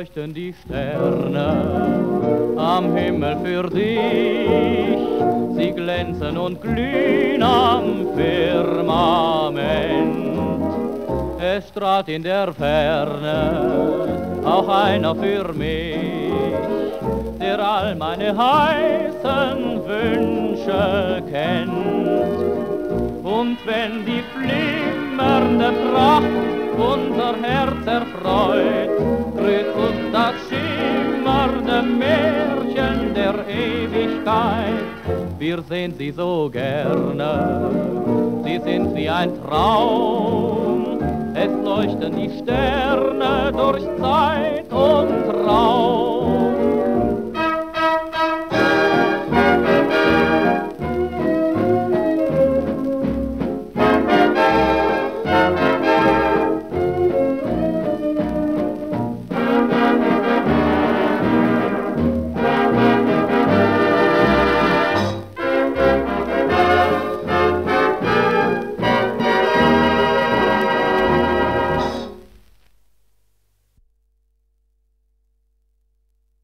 leuchten die Sterne am Himmel für dich. Sie glänzen und glühen am Firmament. Es strahlt in der Ferne auch einer für mich, der all meine heißen Wünsche kennt. Und wenn die flimmernde Pracht unser Herz erfreut, rührt uns das schimmernde Märchen der Ewigkeit. Wir sehen sie so gerne, sie sind wie ein Traum. Es leuchten die Sterne durch Zeit und Raum.